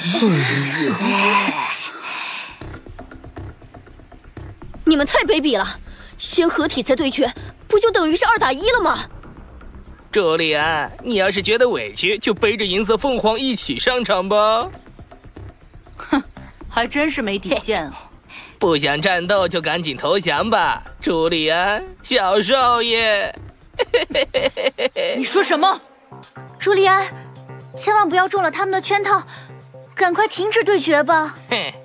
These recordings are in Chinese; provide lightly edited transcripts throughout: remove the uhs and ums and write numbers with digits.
你们太卑鄙了！先合体再对决，不就等于是2打1了吗？ 朱利安，你要是觉得委屈，就背着银色凤凰一起上场吧。 哼，还真是没底线啊！ 不想战斗就赶紧投降吧，朱利安，小少爷。 你说什么？ 朱利安，千万不要中了他们的圈套，赶快停止对决吧！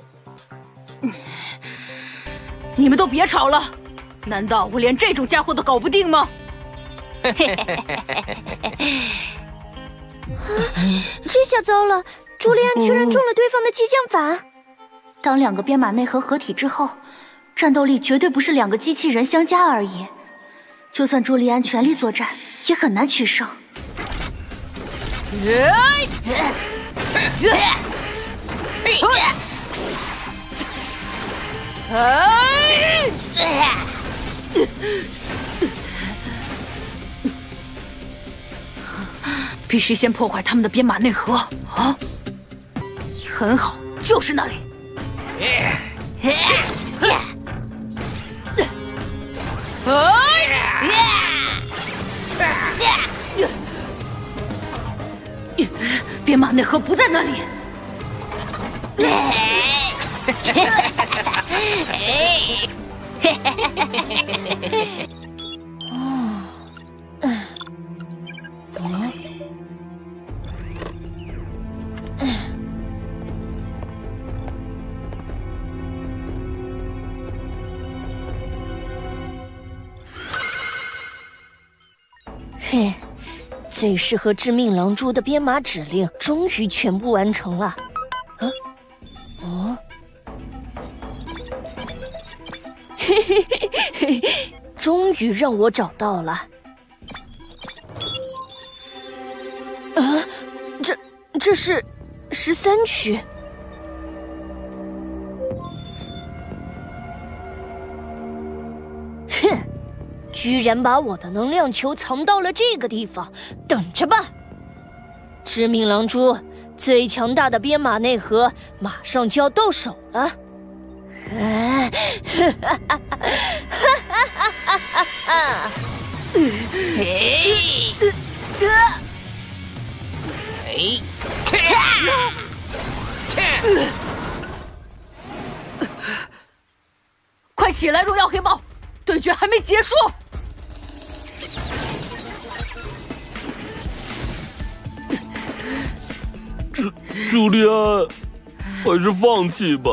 你们都别吵了，难道我连这种家伙都搞不定吗？ 这下糟了，朱利安居然中了对方的激将法。当2个编码内核合体之后，战斗力绝对不是2个机器人相加而已。就算朱利安全力作战，也很难取胜。 必须先破坏他们的编码内核啊！很好，就是那里。编码内核不在那里。 嘿，最适合致命狼蛛的编码指令终于全部完成了。嘿嘿嘿嘿，终于让我找到了。这是13区。哼，居然把我的能量球藏到了这个地方，等着吧！致命狼蛛最强大的编码内核马上就要到手了。 快起来，荣耀黑豹！对决还没结束。 朱利安，还是放弃吧。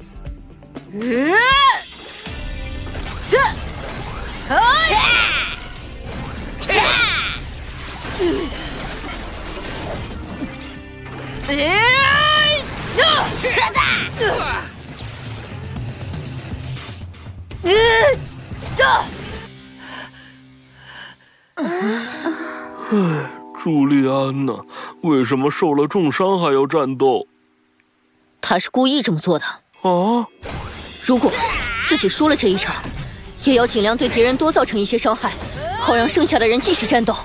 朱利安呐，为什么受了重伤还要战斗？ 他是故意这么做的。 啊！ 如果自己输了这一场，也要尽量对敌人多造成一些伤害，好让剩下的人继续战斗。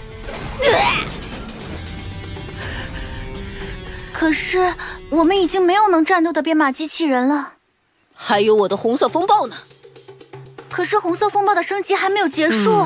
可是我们已经没有能战斗的编码机器人了， 还有我的红色风暴呢。 可是红色风暴的升级还没有结束。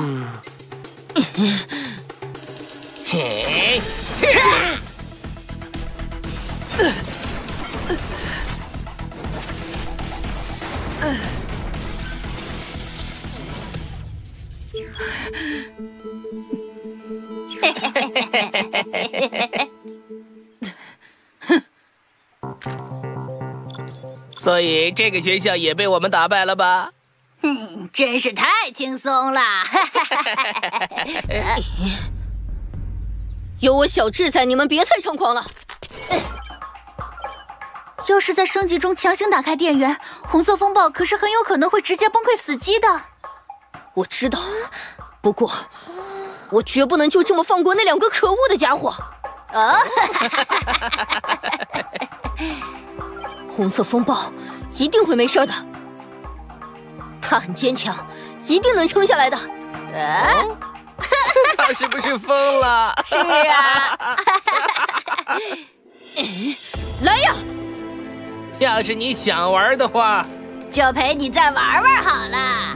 所以这个学校也被我们打败了吧？ 真是太轻松了。 有我小智在，你们别太猖狂了。 要是在升级中强行打开电源，红色风暴可是很有可能会直接崩溃死机的。 我知道，不过我绝不能就这么放过那2个可恶的家伙。红色风暴一定会没事的，他很坚强，一定能撑下来的。 他是不是疯了？ 是啊。 来呀！ 要是你想玩的话， 就陪你再玩玩好了。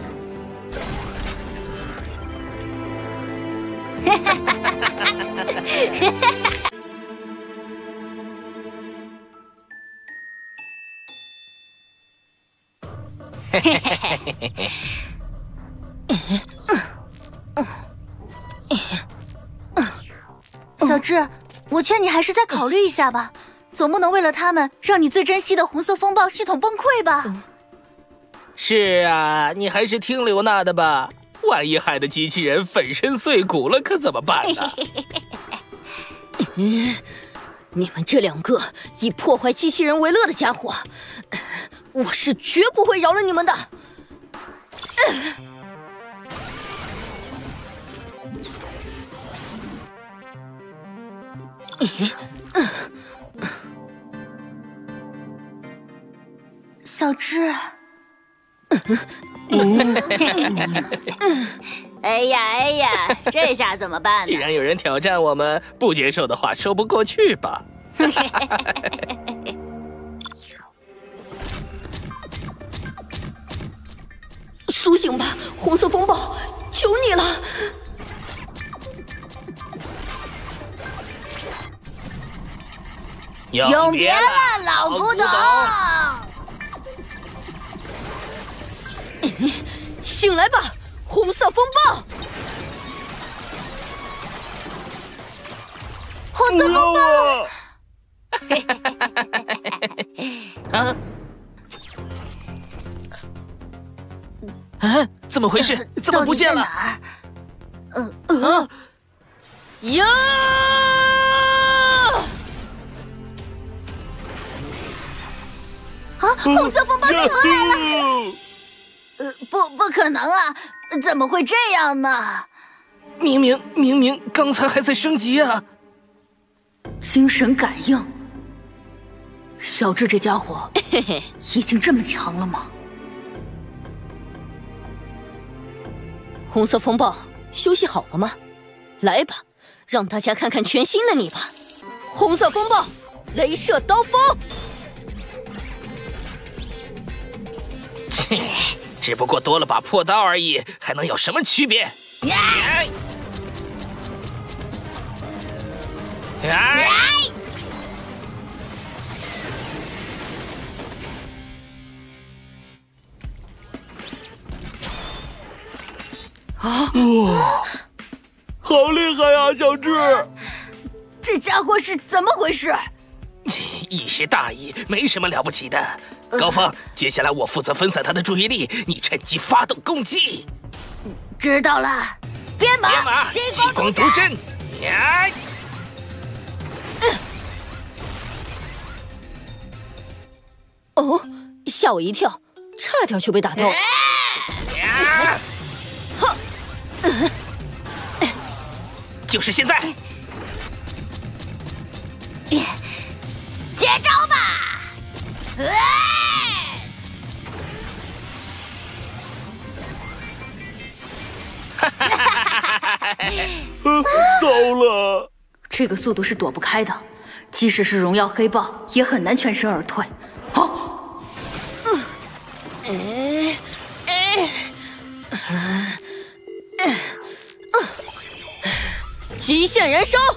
小智，我劝你还是再考虑一下吧，总不能为了他们让你最珍惜的红色风暴系统崩溃吧？ 是啊，你还是听刘娜的吧，万一害得机器人粉身碎骨了，可怎么办呢？ 你们这两个以破坏机器人为乐的家伙，我是绝不会饶了你们的！ 小智，哎呀，这下怎么办呢？ 既然有人挑战我们，不接受的话说不过去吧？ 苏醒吧，红色风暴，求你了！ 永别了，老古董！ 醒来吧，红色风暴！ 红色风暴！ 啊！怎么回事？怎么不见了？ 呀！ 红色风暴醒来了！不可能啊！怎么会这样呢？ 明明刚才还在升级啊！ 精神感应，小智这家伙已经这么强了吗？红色风暴，休息好了吗？来吧，让大家看看全新的你吧！红色风暴，雷射刀锋！ 切，只不过多了把破刀而已，还能有什么区别？ 哇，好厉害呀，小智！ 这家伙是怎么回事？ 一时大意，没什么了不起的。高峰，接下来我负责分散他的注意力，你趁机发动攻击。 知道了，编码， 激光毒针！呀！ 哦，吓我一跳，差点就被打到了。 就是现在！ 接招吧！ 糟了！ 这个速度是躲不开的，即使是荣耀黑豹，也很难全身而退。极限燃烧！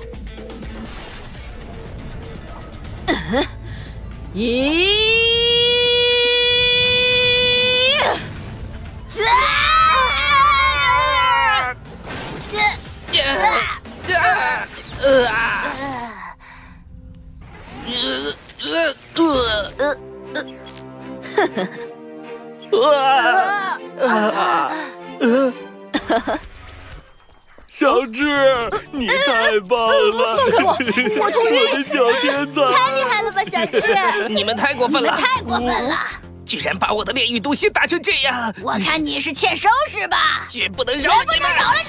小智，你太棒了！ 放开我，我同意！ 我的小天才， 太厉害了吧，小智！ 你们太过分了！ 太过分了！ 居然把我的炼狱毒蝎打成这样！ 我看你是欠收是吧？ 绝不能饶了你们！绝不能饶了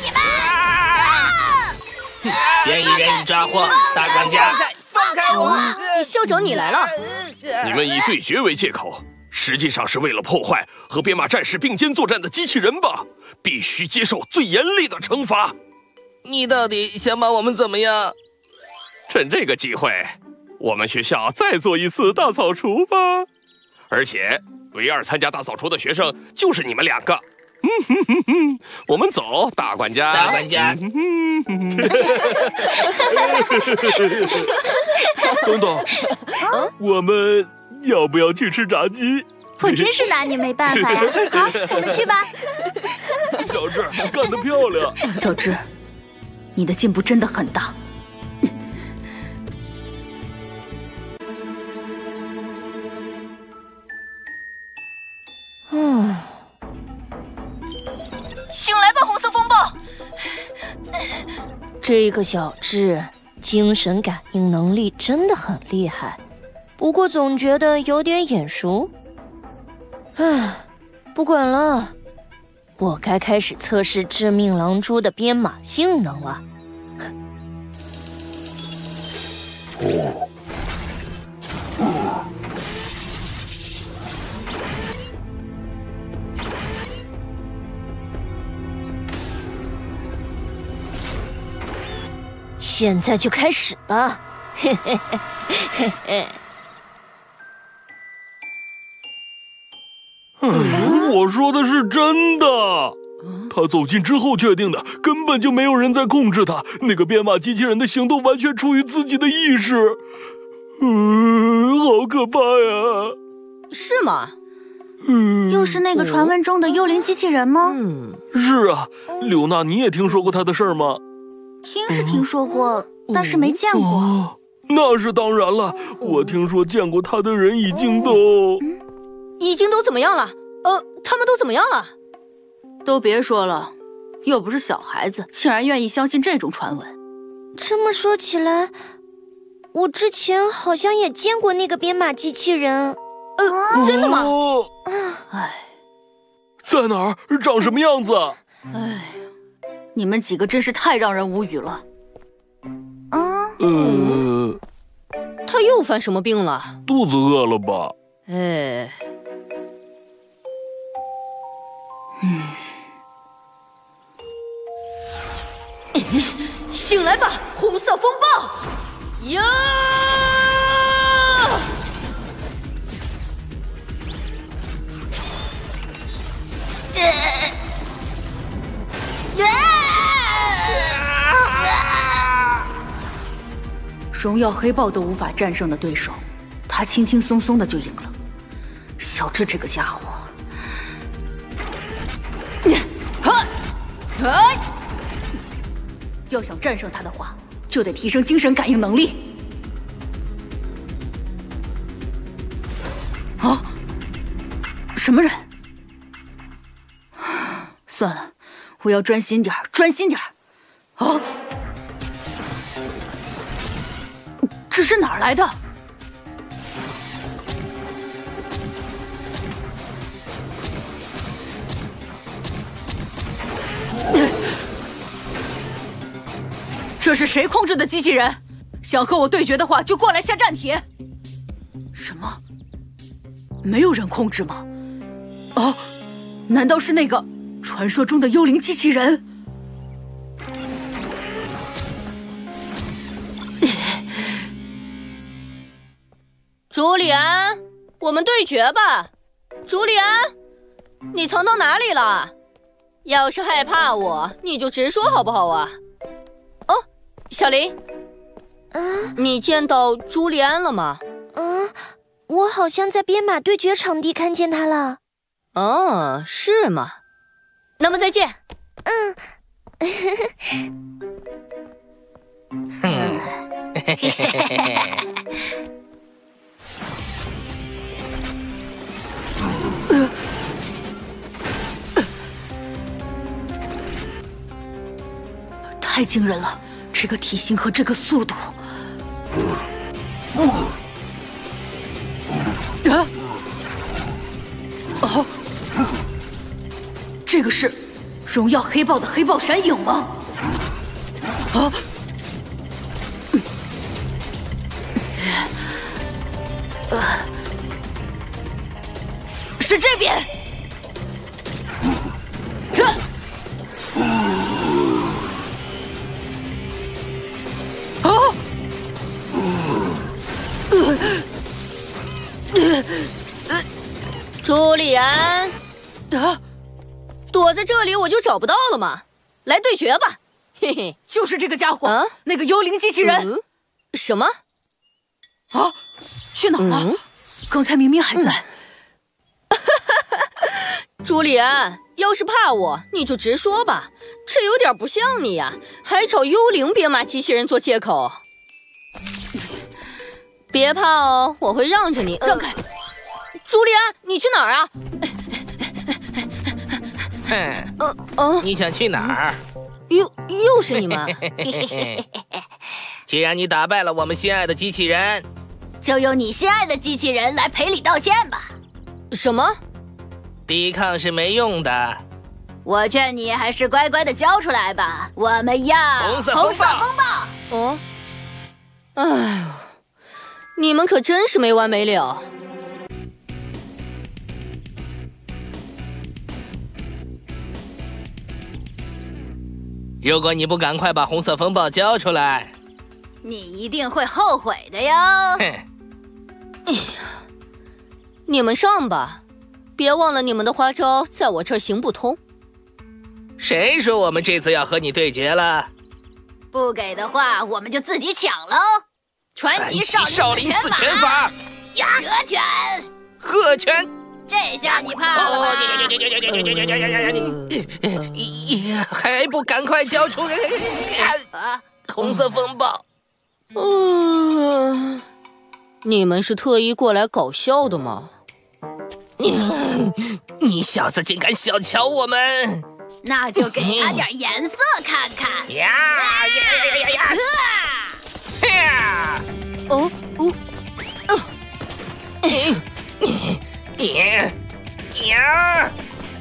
你们！ 嫌疑人已抓获，大管家，放开我！ 校长，你来了！ 你们以对决为借口，实际上是为了破坏和编码战士并肩作战的机器人吧？必须接受最严厉的惩罚！ 你到底想把我们怎么样？ 趁这个机会，我们学校再做一次大扫除吧！ 而且唯二参加大扫除的学生就是你们2个。我们走，大管家。 大管家。 等等，我们要不要去吃炸鸡？ 我真是拿你没办法呀！好，我们去吧。 小智，干得漂亮！ 小智，你的进步真的很大。 醒来吧，红色风暴！ 这个小智精神感应能力真的很厉害，不过总觉得有点眼熟。不管了，我该开始测试致命狼蛛的编码性能了。现在就开始吧，嘿嘿嘿嘿嘿。 我说的是真的。他走近之后确定的，根本就没有人在控制他。那个编码机器人的行动完全出于自己的意识。好可怕呀！ 是吗？ 又是那个传闻中的幽灵机器人吗？ 是啊，柳娜，你也听说过他的事儿吗？ 听是听说过，但是没见过。 那是当然了，我听说见过他的人已经都怎么样了？他们都怎么样了？ 都别说了，又不是小孩子，竟然愿意相信这种传闻。 这么说起来，我之前好像也见过那个编码机器人。 真的吗？ 在哪儿？长什么样子？ 你们几个真是太让人无语了。 他又犯什么病了？ 肚子饿了吧？ 醒来吧，红色风暴！呀！ 荣耀黑豹都无法战胜的对手，他轻轻松松的就赢了。小智这个家伙，要想战胜他的话，就得提升精神感应能力。什么人？算了，我要专心点儿，专心点儿。这是哪儿来的？这是谁控制的机器人？想和我对决的话，就过来下战帖。什么？没有人控制吗？难道是那个传说中的幽灵机器人？ 朱利安，我们对决吧。朱利安，你藏到哪里了？要是害怕我，你就直说好不好啊？小林，你见到朱利安了吗？ 我好像在编码对决场地看见他了。 是吗？那么再见。 太惊人了，这个体型和这个速度。这个是荣耀黑豹的黑豹闪影吗？是这边。 朱利安，躲在这里我就找不到了嘛，来对决吧！嘿嘿， 就是这个家伙，那个幽灵机器人。 什么？ 啊，去哪儿了？刚才明明还在。 朱利安，要是怕我，你就直说吧，这有点不像你呀，还找幽灵编码机器人做借口。别怕哦，我会让着你。 让开！ 朱利安，你去哪儿啊？ 你想去哪儿？ 又是你们！ 既然你打败了我们心爱的机器人， 就由你心爱的机器人来赔礼道歉吧。 什么？ 抵抗是没用的。 我劝你还是乖乖的交出来吧。我们要红色风暴。 哦，哎呦，你们可真是没完没了。 如果你不赶快把红色风暴交出来， 你一定会后悔的哟。 哎呀，你们上吧，别忘了你们的花招在我这儿行不通。 谁说我们这次要和你对决了？ 不给的话，我们就自己抢喽！传奇少林四拳法， 蛇拳、 鹤拳， 这下你怕了吧？ 还不赶快交出红色风暴！ 你们是特意过来搞笑的吗？ 你小子竟敢小瞧我们！ 那就给他点颜色看看！ 呀！ 哦哦， 呀！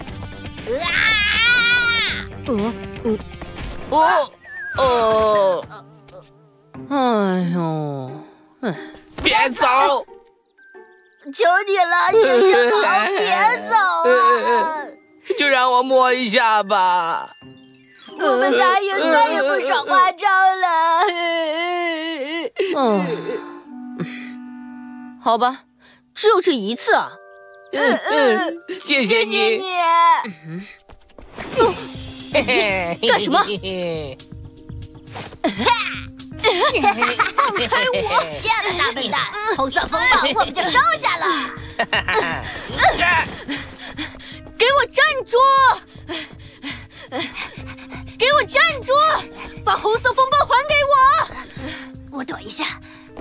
哎呦， 别走！ 求你了，姐姐好，别走啊！ 就让我摸一下吧。 我们答应再也不耍花招了。 好吧，只有这一次啊。 谢谢你。 干什么？ 放开我！下了，大笨蛋！红色风暴我们就收下了。 给我站住！给我站住！把红色风暴还给我！ 我躲一下。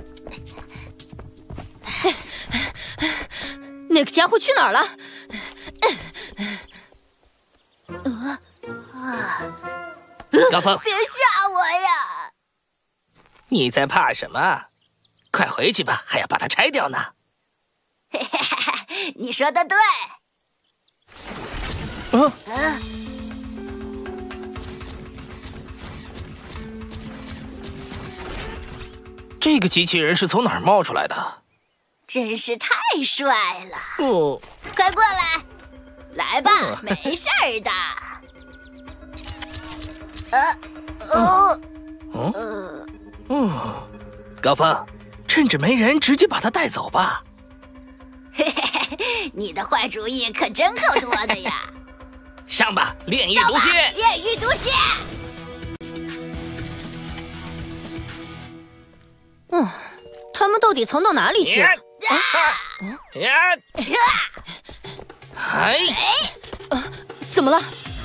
那个家伙去哪儿了？ 高峰， 别吓我呀！ 你在怕什么？快回去吧，还要把它拆掉呢。 你说的对。 这个机器人是从哪儿冒出来的？ 真是太帅了！快过来，来吧，没事儿的。 高峰，趁着没人，直接把他带走吧。 你的坏主意可真够多的呀！ 上吧，炼狱毒蝎！ 炼狱毒蝎！ 他们到底藏到哪里去了？怎么了？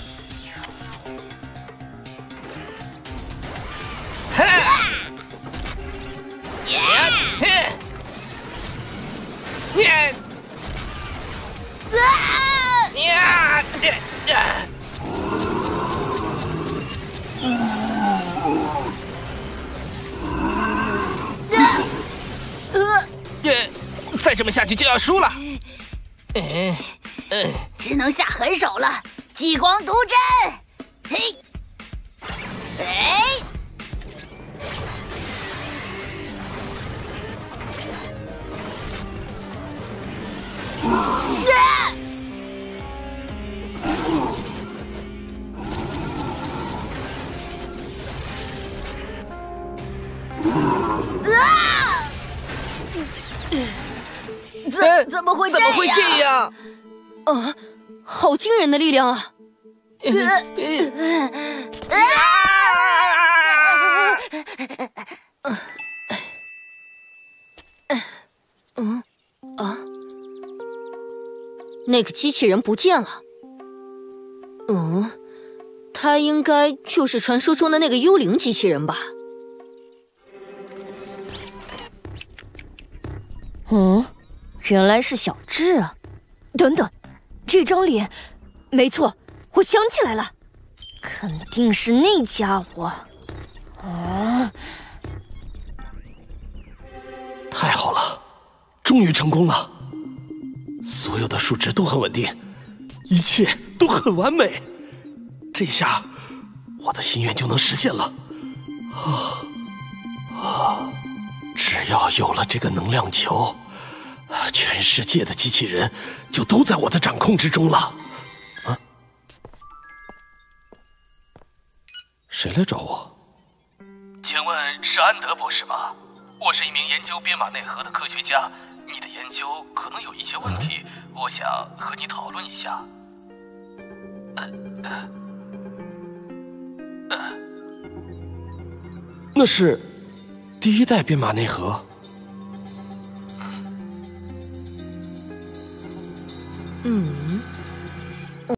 再这么下去就要输了。 只能下狠手了，激光毒针！嘿，怎么会这样？ 啊，好惊人的力量啊！那个机器人不见了。他应该就是传说中的那个幽灵机器人吧？ 原来是小智啊！等等，这张脸，没错，我想起来了，肯定是那家伙。 太好了，终于成功了！所有的数值都很稳定，一切都很完美。这下，我的心愿就能实现了。只要有了这个能量球，全世界的机器人就都在我的掌控之中了。谁来找我？ 请问是安德博士吗？我是一名研究编码内核的科学家，你的研究可能有一些问题，我想和你讨论一下。 那是第一代编码内核。